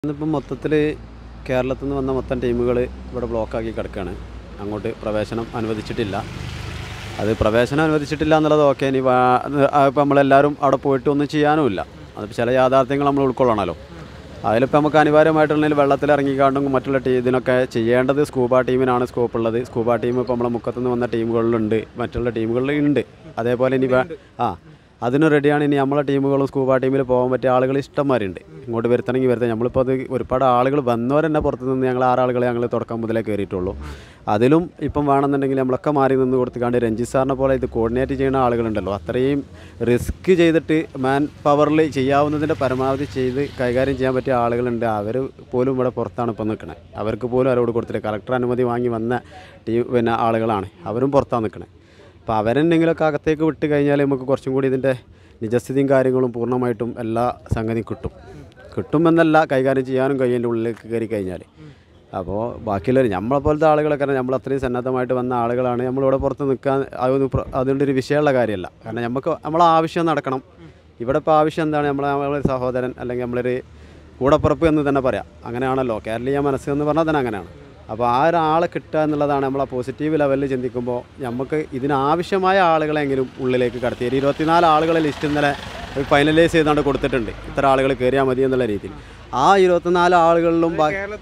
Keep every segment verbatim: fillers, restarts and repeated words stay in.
ഇന്നിപ്പം മൊത്തത്തിൽ കേരളത്തിൽ നിന്ന് വന്ന മൊത്തം ടീമുകൾ ഇവിടെ ബ്ലോക്കാക്കി കിടക്കുകയാണ്. അങ്ങോട്ട് പ്രവേശനം അനുവദിച്ചിട്ടില്ല. അത് പ്രവേശനം അനുവദിച്ചിട്ടില്ല എന്നുള്ളത് ഓക്കെ. ഇനി ഇപ്പം നമ്മളെല്ലാവരും അവിടെ പോയിട്ട് ഒന്നും ചെയ്യാനുമില്ല. അതിപ്പോൾ ചില യാഥാർത്ഥ്യങ്ങൾ നമ്മൾ ഉൾക്കൊള്ളണമല്ലോ. അതിലിപ്പോൾ നമുക്ക് അനിവാര്യമായിട്ടുണ്ടെങ്കിൽ വെള്ളത്തിൽ ഇറങ്ങിക്കാണ്ടും മറ്റുള്ള ടീ ഇതിനൊക്കെ ചെയ്യേണ്ടത് സ്കൂബ ടീമിനാണ് സ്കോപ്പ് ഉള്ളത്. സ്കൂബ ടീം ഇപ്പോൾ നമ്മളെ മുക്കത്തുനിന്ന് വന്ന ടീമുകളിലുണ്ട്, മറ്റുള്ള ടീമുകളിലുണ്ട്. അതേപോലെ ഇനി ആ അതിന് റെഡിയാണ്. ഇനി നമ്മളെ ടീമുകളും സ്കൂബ ടീമിൽ പോകാൻ പറ്റിയ ആളുകൾ ഇഷ്ടംമാരുണ്ട്. ഇങ്ങോട്ട് വരുത്തണമെങ്കിൽ വരുത്താം. നമ്മളിപ്പോൾ അത് ഒരുപാട് ആളുകൾ വന്നവരെന്നെ പുറത്തു നിന്ന് ഞങ്ങൾ ആറാളുകളെ ഞങ്ങൾ തുടക്കം മുതലേ കയറിയിട്ടുള്ളൂ. അതിലും ഇപ്പം വേണമെന്നുണ്ടെങ്കിൽ നമ്മളൊക്കെ മാറി നിന്ന് കൊടുത്തുകൊണ്ട് രഞ്ജിത്ത് സാറിനെ പോലെ ഇത് കോർഡിനേറ്റ് ചെയ്യുന്ന ആളുകളുണ്ടല്ലോ, അത്രയും റിസ്ക് ചെയ്തിട്ട് മാൻ പവറിൽ ചെയ്യാവുന്നതിൻ്റെ പരമാവധി ചെയ്ത് കൈകാര്യം ചെയ്യാൻ പറ്റിയ ആളുകളുണ്ട്. അവർ പോലും ഇവിടെ പുറത്താണ് ഇപ്പം നിൽക്കണേ. അവർക്ക് പോലും അവരോട് കൊടുത്തിട്ട് കളക്ടർ അനുമതി വാങ്ങി വന്ന ടീം പിന്നെ ആളുകളാണ്. അവരും പുറത്താണ് നിൽക്കണേ. അപ്പോൾ അവരെന്തെങ്കിലുമൊക്കെ അകത്തേക്ക് വിട്ട് കഴിഞ്ഞാൽ നമുക്ക് കുറച്ചും കൂടി ഇതിൻ്റെ നിജസ്ഥിതിയും കാര്യങ്ങളും പൂർണ്ണമായിട്ടും എല്ലാ സംഗതിയും കിട്ടും കിട്ടുമെന്നല്ല കൈകാര്യം ചെയ്യാനും കഴിയുന്ന ഉള്ളിലേക്ക് കയറി കഴിഞ്ഞാൽ. അപ്പോൾ ബാക്കിയുള്ളവർ നമ്മളെപ്പോലത്തെ ആളുകളൊക്കെ നമ്മൾ അത്രയും സന്നദ്ധമായിട്ട് വന്ന ആളുകളാണ്. നമ്മളിവിടെ പുറത്ത് നിൽക്കാൻ അതൊന്നും അതുകൊണ്ടൊരു വിഷയമുള്ള കാര്യമല്ല. കാരണം നമുക്ക് നമ്മളെ ആവശ്യം നടക്കണം. ഇവിടെ ഇപ്പോൾ ആവശ്യം എന്താണ്? നമ്മളെ നമ്മളൊരു സഹോദരൻ അല്ലെങ്കിൽ നമ്മളൊരു കൂടപ്പുറപ്പ് എന്ന് തന്നെ പറയാം. അങ്ങനെയാണല്ലോ കേരളീയ മനസ്സ് എന്ന് പറഞ്ഞാൽ തന്നെ അങ്ങനെയാണ്. അപ്പോൾ ആ ഒരാളെ കിട്ടുക എന്നുള്ളതാണ് നമ്മളെ പോസിറ്റീവ് ലെവലിൽ ചിന്തിക്കുമ്പോൾ നമുക്ക് ഇതിനാവശ്യമായ ആളുകളെങ്കിലും ഉള്ളിലേക്ക് കടത്തി. ഒരു ഇരുപത്തിനാല് ആളുകളെ ലിസ്റ്റ് ഇന്നലെ ഫൈനലൈസ് ചെയ്തുകൊണ്ട് കൊടുത്തിട്ടുണ്ട്. ഇത്ര ആളുകൾ കയറിയാൽ മതി എന്നുള്ള രീതിയിൽ. ആ ഇരുപത്തിനാല് ആളുകളിലും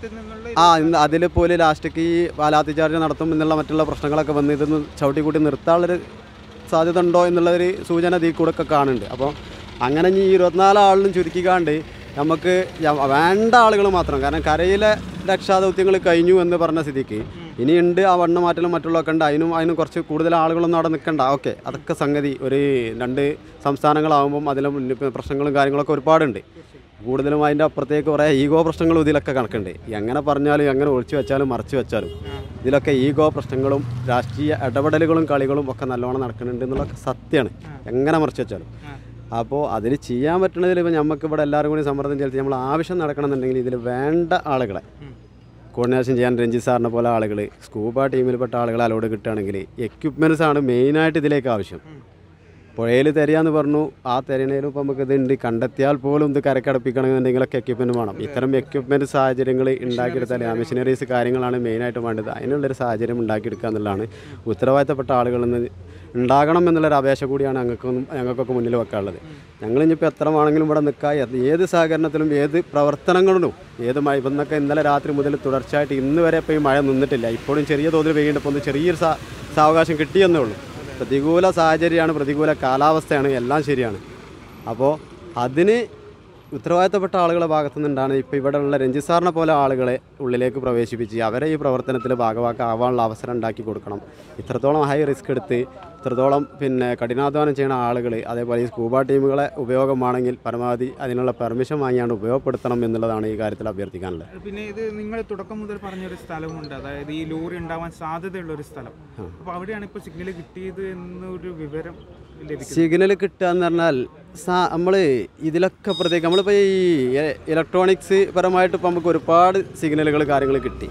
ആ അതിൽ പോലും ലാസ്റ്റേക്ക് ഈ ലാത്തി ചാർജ് നടത്തും എന്നുള്ള മറ്റുള്ള പ്രശ്നങ്ങളൊക്കെ വന്ന് ഇതൊന്ന് ചവിട്ടി കൂട്ടി നിർത്താനുള്ളൊരു സാധ്യത ഉണ്ടോ എന്നുള്ളൊരു സൂചന ഇതിൽ കൂടെ ഒക്കെ കാണുന്നുണ്ട്. അപ്പോൾ അങ്ങനെ ഈ ഇരുപത്തിനാല് ആളിലും ചുരുക്കിക്കാണ്ട് നമുക്ക് വേണ്ട ആളുകൾ മാത്രം, കാരണം കരയിലെ രക്ഷാദൗത്യങ്ങൾ കഴിഞ്ഞു എന്ന് പറഞ്ഞ സ്ഥിതിക്ക് ഇനിയുണ്ട് ആ വണ്ണം മാറ്റലും മറ്റുള്ളതൊക്കെ ഉണ്ട്. അതിനും അതിനും കുറച്ച് കൂടുതൽ ആളുകളൊന്നും അവിടെ നിൽക്കണ്ട. ഓക്കെ, അതൊക്കെ സംഗതി ഒരു രണ്ട് സംസ്ഥാനങ്ങളാകുമ്പം അതിലും പ്രശ്നങ്ങളും കാര്യങ്ങളൊക്കെ ഒരുപാടുണ്ട്. കൂടുതലും അതിൻ്റെ അപ്പുറത്തേക്ക് കുറേ ഈഗോ പ്രശ്നങ്ങളും ഇതിലൊക്കെ കണക്കുണ്ട്. എങ്ങനെ പറഞ്ഞാലും എങ്ങനെ ഒളിച്ചു വെച്ചാലും മറച്ചു വെച്ചാലും ഇതിലൊക്കെ ഈഗോ പ്രശ്നങ്ങളും രാഷ്ട്രീയ ഇടപെടലുകളും കളികളും ഒക്കെ നല്ലോണം നടക്കുന്നുണ്ട് എന്നുള്ളതൊക്കെ സത്യമാണ്, എങ്ങനെ മറച്ചു വെച്ചാലും. അപ്പോൾ അതിൽ ചെയ്യാൻ പറ്റുന്നതിൽ ഇപ്പോൾ നമുക്ക് ഇവിടെ എല്ലാവരും കൂടി സമ്മർദ്ദം ചെലുത്തി നമ്മൾ ആവശ്യം നടക്കണമെന്നുണ്ടെങ്കിൽ ഇതിൽ വേണ്ട ആളുകളെ കോർഡിനേഷൻ ചെയ്യാൻ രഞ്ജിത്ത് സാറിനെ പോലെ ആളുകൾ, സ്കൂബ ടീമിൽപ്പെട്ട ആളുകൾ അലോട് കിട്ടുകയാണെങ്കിൽ എക്യുപ്മെൻറ്റ്സ് ആണ് മെയിനായിട്ട് ഇതിലേക്ക് ആവശ്യം. പുഴയിൽ തിരയാന്ന് പറഞ്ഞു, ആ തിരയണേലും ഇപ്പോൾ നമുക്ക് ഇതുണ്ട്. കണ്ടെത്തിയാൽ പോലും ഇത് കരക്കടപ്പിക്കണമെന്നുണ്ടെങ്കിലൊക്കെ എക്യുപ്മെൻറ്റ് വേണം. ഇത്തരം എക്യുപ്മെൻറ്റ് സാഹചര്യങ്ങൾ ഉണ്ടാക്കിയെടുത്താൽ ആ മെഷീനറീസ് കാര്യങ്ങളാണ് മെയിനായിട്ട് വേണ്ടത്. അതിനുള്ളൊരു സാഹചര്യം ഉണ്ടാക്കിയെടുക്കുക എന്നുള്ളതാണ് ഉത്തരവാദിത്തപ്പെട്ട ആളുകളിൽ നിന്ന് ഉണ്ടാകണം എന്നുള്ളൊരു അപേക്ഷ കൂടിയാണ് ഞങ്ങൾക്കൊന്നും ഞങ്ങൾക്കൊക്കെ മുന്നിൽ വെക്കാനുള്ളത്. ഞങ്ങളിപ്പോൾ എത്ര വേണമെങ്കിലും ഇവിടെ നിൽക്കുക, ഏത് സഹകരണത്തിലും ഏത് പ്രവർത്തനങ്ങളിലും ഏത് മഴ ഇപ്പം എന്നൊക്കെ ഇന്നലെ രാത്രി മുതൽ തുടർച്ചയായിട്ട് ഇന്ന് വരെ ഇപ്പോൾ ഈ മഴ നിന്നിട്ടില്ല. ഇപ്പോഴും ചെറിയ തോതിൽ പെയ്യേണ്ടപ്പോൾ ഒന്ന് ചെറിയൊരു സാവകാശം കിട്ടിയെന്നേ ഉള്ളൂ. പ്രതികൂല സാഹചര്യമാണ്, പ്രതികൂല കാലാവസ്ഥയാണ്, എല്ലാം ശരിയാണ്. അപ്പോൾ അതിന് ഉത്തരവാദിത്തപ്പെട്ട ആളുകളെ ഭാഗത്തു നിന്നുണ്ടാണ് ഇപ്പോൾ ഇവിടെ ഉള്ള രഞ്ജിത്ത് സാറിനെ പോലെ ആളുകളെ ഉള്ളിലേക്ക് പ്രവേശിപ്പിച്ച് അവരെ ഈ പ്രവർത്തനത്തിൽ ഭാഗവാക്കാവാനുള്ള അവസരം ഉണ്ടാക്കി കൊടുക്കണം. ഇത്രത്തോളം ഹൈ റിസ്ക് എടുത്ത് ഇത്രത്തോളം പിന്നെ കഠിനാധ്വാനം ചെയ്യുന്ന ആളുകൾ, അതേപോലെ ഈ സ്കൂബ ടീമുകളെ ഉപയോഗമാണെങ്കിൽ പരമാവധി അതിനുള്ള പെർമിഷൻ വാങ്ങിയാണ് ഉപയോഗപ്പെടുത്തണം എന്നുള്ളതാണ് ഈ കാര്യത്തിൽ അഭ്യർത്ഥിക്കാനുള്ളത്. പിന്നെ ഇത് നിങ്ങൾ തുടക്കം മുതൽ പറഞ്ഞൊരു സ്ഥലമുണ്ട്, അതായത് ഈ ലോറി ഉണ്ടാവാൻ സാധ്യതയുള്ളൊരു സ്ഥലം. അപ്പോൾ അവിടെയാണ് ഇപ്പോൾ സിഗ്നൽ കിട്ടിയത് എന്നൊരു വിവരം ലഭിക്കും. സിഗ്നൽ കിട്ടുക എന്ന് പറഞ്ഞാൽ സാ നമ്മൾ ഇതിലൊക്കെ പ്രത്യേകം നമ്മളിപ്പോൾ ഈ ഇലക്ട്രോണിക്സ് പരമായിട്ട് ഇപ്പോൾ നമുക്ക് ഒരുപാട് സിഗ്നലുകൾ കാര്യങ്ങൾ കിട്ടി.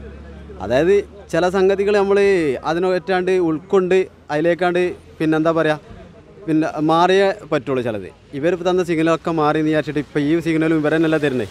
അതായത് ചില സംഗതികൾ നമ്മൾ അതിനൊറ്റാണ്ട് ഉൾക്കൊണ്ട് അതിലേക്കാണ്ട് പിന്നെന്താ പറയുക പിന്നെ മാറിയേ പറ്റുള്ളൂ. ചിലത് ഇവർ തന്ന സിഗ്നലൊക്കെ മാറി എന്ന് വിചാരിച്ചിട്ട് ഇപ്പോൾ ഈ സിഗ്നലും ഇവരെന്നല്ല തരുന്നത്.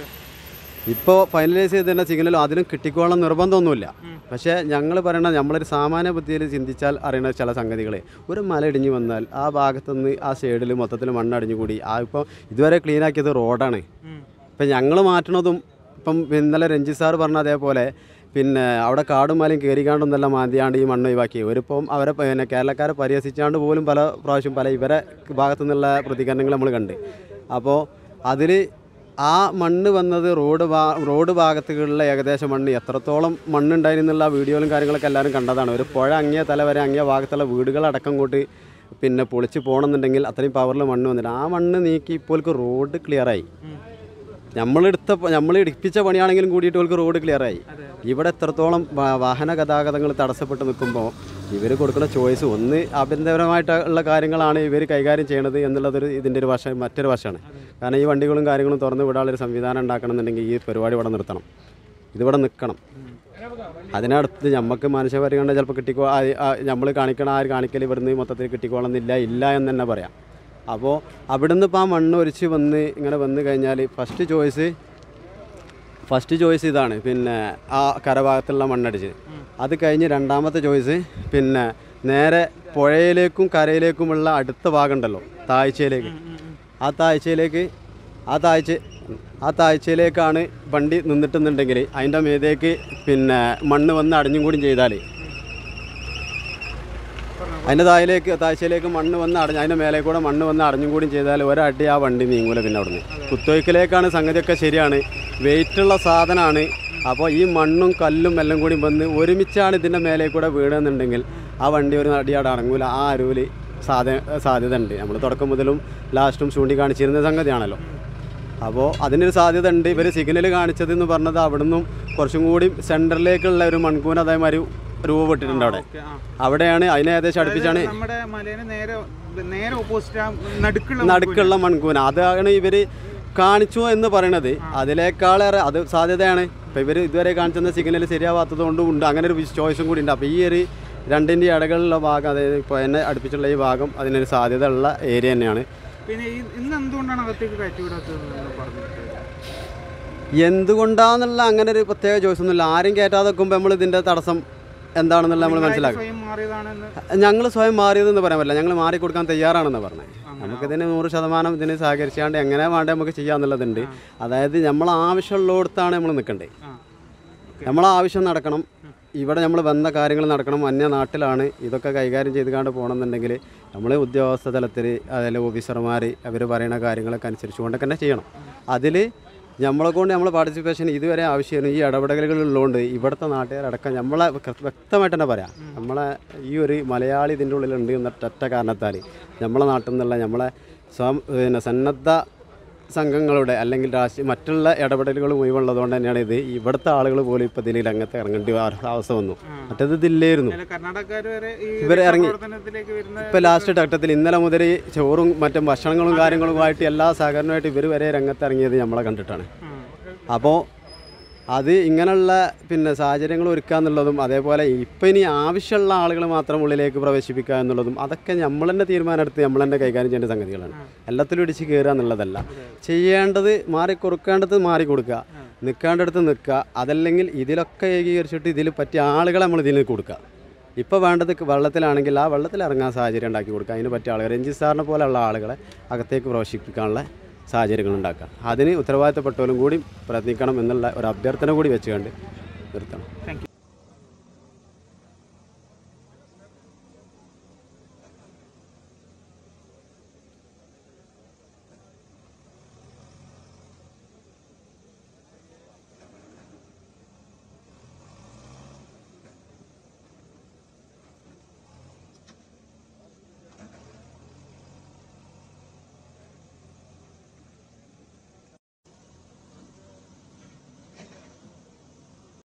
ഇപ്പോൾ ഫൈനലൈസ് ചെയ്ത് തരുന്ന സിഗ്നലും അതിനും കിട്ടിക്കോളം നിർബന്ധമൊന്നുമില്ല. പക്ഷേ ഞങ്ങൾ പറയണത് നമ്മളൊരു സാമാന്യ ബുദ്ധിയിൽ ചിന്തിച്ചാൽ അറിയണ ചില സംഗതികൾ, ഒരു മല ഇടിഞ്ഞു വന്നാൽ ആ ഭാഗത്തുനിന്ന് ആ സൈഡിൽ മൊത്തത്തിൽ മണ്ണടിഞ്ഞു കൂടി ആ ഇപ്പോൾ ഇതുവരെ ക്ലീനാക്കിയത് റോഡാണ്. ഇപ്പം ഞങ്ങൾ മാറ്റണതും ഇപ്പം ഇന്നലെ രഞ്ജിത്ത് സാർ പറഞ്ഞ അതേപോലെ പിന്നെ അവിടെ കാടും മലയും കയറിക്കാണ്ടൊന്നെല്ലാം മാന്തിയാണ്ട് ഈ മണ്ണ് ഒഴിവാക്കി. ഒരിപ്പം അവരെ പിന്നെ കേരളക്കാരെ പരിഹസിച്ചാണ്ട് പോലും പല പ്രാവശ്യം പല ഇവരെ ഭാഗത്തു നിന്നുള്ള പ്രതികരണങ്ങൾ നമ്മൾ കണ്ട്. അപ്പോൾ അതിൽ ആ മണ്ണ് വന്നത് റോഡ് ഭാ റോഡ് ഭാഗത്തുള്ള ഏകദേശം മണ്ണ് എത്രത്തോളം മണ്ണുണ്ടായിരുന്നുള്ള വീഡിയോയിലും കാര്യങ്ങളൊക്കെ എല്ലാവരും കണ്ടതാണ്. ഒരു പുഴ അങ്ങേ തല വരെ അങ്ങേ ഭാഗത്തുള്ള വീടുകളടക്കം കൂട്ടി പിന്നെ പൊളിച്ച് പോകണമെന്നുണ്ടെങ്കിൽ അത്രയും പവറിൽ മണ്ണ് വന്നിട്ട് ആ മണ്ണ് നീക്കി ഇപ്പോൾ റോഡ് ക്ലിയറായി. നമ്മളെടുത്ത നമ്മൾ ഇടിപ്പിച്ച പണിയാണെങ്കിലും കൂടിയിട്ട് അവർക്ക് റോഡ് ക്ലിയറായി. ഇവിടെ എത്രത്തോളം വാഹന ഗതാഗതങ്ങൾ തടസ്സപ്പെട്ട് നിൽക്കുമ്പോൾ ഇവർ കൊടുക്കുന്ന ചോയ്സ് ഒന്ന് ആഭ്യന്തരമായിട്ടുള്ള കാര്യങ്ങളാണ് ഇവർ കൈകാര്യം ചെയ്യണത് എന്നുള്ളതൊരു ഇതിൻ്റെ ഒരു വശം മറ്റൊരു വശമാണ്. കാരണം ഈ വണ്ടികളും കാര്യങ്ങളും തുറന്ന് വിടാനുള്ളൊരു സംവിധാനം ഉണ്ടാക്കണമെന്നുണ്ടെങ്കിൽ ഈ പരിപാടി ഇവിടെ നിർത്തണം, ഇതിവിടെ നിൽക്കണം. അതിനടുത്ത് നമുക്ക് മനുഷ്യപരിഗണന ചിലപ്പോൾ കിട്ടിക്കോ നമ്മൾ കാണിക്കണ ആ കാണിക്കൽ ഇവിടുന്ന് മൊത്തത്തിൽ കിട്ടിക്കോളന്നില്ല ഇല്ല എന്ന് തന്നെ പറയാം. അപ്പോൾ അവിടുന്ന് ഇപ്പോൾ ആ മണ്ണ് ഒരിച്ച് വന്ന് ഇങ്ങനെ വന്നു കഴിഞ്ഞാൽ ഫസ്റ്റ് ചോയ്സ് ഫസ്റ്റ് ചോയ്സ് ഇതാണ്, പിന്നെ ആ കരഭാഗത്തുള്ള മണ്ണടിച്ച്. അത് കഴിഞ്ഞ് രണ്ടാമത്തെ ചോയ്സ് പിന്നെ നേരെ പുഴയിലേക്കും കരയിലേക്കുമുള്ള അടുത്ത ഭാഗം ഉണ്ടല്ലോ, താഴ്ചയിലേക്ക്. ആ താഴ്ചയിലേക്ക് ആ താഴ്ച ആ താഴ്ചയിലേക്കാണ് വണ്ടി നിന്നിട്ടുണ്ടെങ്കിൽ അതിൻ്റെ മീതേക്ക് പിന്നെ മണ്ണ് വന്ന് അടഞ്ഞും കൂടി ചെയ്താൽ, അതിൻ്റെ താഴേക്ക് താഴ്ചയിലേക്ക് മണ്ണ് വന്ന് അടഞ്ഞ് അതിൻ്റെ മേലെ കൂടെ മണ്ണ് വന്ന് അടഞ്ഞും കൂടി ചെയ്താൽ ഒരടി ആ വണ്ടി നീങ്ങൂല. പിന്നെ അവിടുന്ന് കുത്തൊഴുക്കിലേക്കാണ് സംഗതിയൊക്കെ ശരിയാണ്, വെയിറ്റുള്ള സാധനമാണ്. അപ്പോൾ ഈ മണ്ണും കല്ലും എല്ലാം കൂടി വന്ന് ഒരുമിച്ചാണ് ഇതിൻ്റെ മേലെ കൂടെ വീണെന്നുണ്ടെങ്കിൽ ആ വണ്ടി ഒരു അടിയാട് അടങ്ങൂല. ആ അരുവിൽ സാധ്യ സാധ്യത ഉണ്ട്. നമ്മൾ തുടക്കം മുതലും ലാസ്റ്റും ചൂണ്ടിക്കാണിച്ചിരുന്ന സംഗതിയാണല്ലോ. അപ്പോൾ അതിനൊരു സാധ്യത ഉണ്ട്. ഇവർ സിഗ്നൽ കാണിച്ചതെന്ന് പറഞ്ഞത് അവിടുന്ന് കുറച്ചും കൂടി സെൻറ്ററിലേക്കുള്ള ഒരു മൺകൂന അതേമാതിരി രൂപപ്പെട്ടിട്ടുണ്ട് അവിടെ. അവിടെയാണ് അതിനെ ഏകദേശം അടുപ്പിച്ചാണ് നടുക്കുള്ള മൺകൂന. അതാണ് ഇവർ കാണിച്ചു എന്ന് പറയണത്. അതിനേക്കാളേറെ അത് സാധ്യതയാണ്. ഇപ്പോൾ ഇവർ ഇതുവരെ കാണിച്ചെന്ന സിഗ്നൽ ശരിയാവാത്തത് കൊണ്ടും ഉണ്ട് അങ്ങനെ ഒരു ചോയ്സും കൂടി ഉണ്ട്. അപ്പോൾ ഈ ഒരു രണ്ടിൻ്റെ ഇടകളിലുള്ള ഭാഗം, അതായത് ഇപ്പോൾ എന്നെ അടുപ്പിച്ചുള്ള ഈ ഭാഗം അതിനൊരു സാധ്യത ഉള്ള ഏരിയ തന്നെയാണ്. പിന്നെ ഇന്ന് എന്തുകൊണ്ടാണ് അകത്തേക്ക് കയറ്റിവിടാത്തത്? എന്തുകൊണ്ടാന്നുള്ള അങ്ങനെ ഒരു പ്രത്യേക ചോയ്സൊന്നുമില്ല. ആരും കയറ്റാതെ വെക്കുമ്പോൾ നമ്മൾ ഇതിൻ്റെ തടസ്സം എന്താണെന്നുള്ള നമ്മൾ മനസ്സിലാക്കും. ഞങ്ങൾ സ്വയം മാറിയതെന്ന് പറയാൻ പറ്റില്ല, ഞങ്ങൾ മാറിക്കൊടുക്കാൻ തയ്യാറാണെന്ന് പറഞ്ഞത്. നമുക്കിതിന് നൂറ് ശതമാനം ഇതിന് സഹകരിച്ചാണ്ട് എങ്ങനെ വേണ്ട നമുക്ക് ചെയ്യാന്നുള്ളതുണ്ട്. അതായത് നമ്മൾ ആവശ്യമുള്ളിടത്താണ് നമ്മൾ നിൽക്കേണ്ടത്. നമ്മളെ ആവശ്യം നടക്കണം, ഇവിടെ നമ്മൾ വന്ന കാര്യങ്ങൾ നടക്കണം. അന്യ നാട്ടിലാണ് ഇതൊക്കെ കൈകാര്യം ചെയ്ത് കണ്ട് പോകണമെന്നുണ്ടെങ്കിൽ നമ്മൾ ഉദ്യോഗസ്ഥ തലത്തിൽ അതിൽ ഓഫീസർമാർ അവർ പറയുന്ന കാര്യങ്ങളൊക്കെ അനുസരിച്ചുകൊണ്ടൊക്കെ തന്നെ ചെയ്യണം. അതിൽ നമ്മളെ കൊണ്ട് നമ്മൾ പാർട്ടിസിപ്പേഷൻ ഇതുവരെ ആവശ്യമാണ്. ഈ ഇടപെടലുകളുള്ളതുകൊണ്ട് ഇവിടുത്തെ നാട്ടുകാരടക്കം നമ്മളെ വ്യക്തമായിട്ട് തന്നെ പറയാം, നമ്മളെ ഈ ഒരു മലയാളി ഇതിൻ്റെ ഉള്ളിലുണ്ട് എന്ന ഒറ്റ കാരണത്താൽ നമ്മളെ നാട്ടിൽ നിന്നുള്ള നമ്മളെ സ്വം പിന്നെ സന്നദ്ധ സംഘങ്ങളുടെ അല്ലെങ്കിൽ രാഷ്ട്രീയ മറ്റുള്ള ഇടപെടലുകൾ മുഴുവുള്ളതുകൊണ്ട് തന്നെയാണ് ഇത് ഇവിടുത്തെ ആളുകൾ പോലും ഇപ്പം ഇതിൽ രംഗത്ത് ഇറങ്ങേണ്ട അവസ്ഥ വന്നു. മറ്റേത് ഇതില്ലായിരുന്നു. ഇവർ ഇറങ്ങി ഇപ്പം ലാസ്റ്റ് ഘട്ടത്തിൽ ഇന്നലെ മുതൽ ചോറും മറ്റും ഭക്ഷണങ്ങളും കാര്യങ്ങളുമായിട്ട് എല്ലാ സഹകരണമായിട്ട് ഇവർ വരെ രംഗത്ത് ഇറങ്ങിയത് നമ്മളെ കണ്ടിട്ടാണ്. അപ്പോൾ അത് ഇങ്ങനെയുള്ള പിന്നെ സാഹചര്യങ്ങൾ ഒരുക്കുക എന്നുള്ളതും അതേപോലെ ഇപ്പം ഇനി ആവശ്യമുള്ള ആളുകൾ മാത്രം ഉള്ളിലേക്ക് പ്രവേശിപ്പിക്കുക എന്നുള്ളതും അതൊക്കെ നമ്മൾ തന്നെ തീരുമാനമെടുത്ത് നമ്മൾ തന്നെ കൈകാര്യം ചെയ്യേണ്ട സംഗതികളാണ്. എല്ലാത്തിലും ഇടിച്ച് കയറുക എന്നുള്ളതല്ല. ചെയ്യേണ്ടത് മാറി കൊടുക്കേണ്ടത് മാറി കൊടുക്കുക, നിൽക്കേണ്ടടുത്ത് നിൽക്കുക. അതല്ലെങ്കിൽ ഇതിലൊക്കെ ഏകീകരിച്ചിട്ട് ഇതിൽ പറ്റിയ ആളുകളെ നമ്മൾ ഇതിന് കൊടുക്കുക. ഇപ്പോൾ വേണ്ടത് വെള്ളത്തിലാണെങ്കിൽ ആ വെള്ളത്തിൽ ഇറങ്ങാൻ സാഹചര്യം ഉണ്ടാക്കി കൊടുക്കുക. അതിന് പറ്റിയ ആളുകൾ രഞ്ജിത് സാറിനെ പോലെയുള്ള ആളുകളെ അകത്തേക്ക് പ്രവേശിപ്പിക്കാനുള്ള സാഹചര്യങ്ങൾ ഉണ്ടാക്കുക. അതിന് ഉത്തരവാദിത്തപ്പെട്ടവരും കൂടി പ്രയത്നിക്കണം എന്നുള്ള ഒരു അഭ്യർത്ഥന കൂടി വെച്ചുകൊണ്ട് നിർത്തണം. Thank U.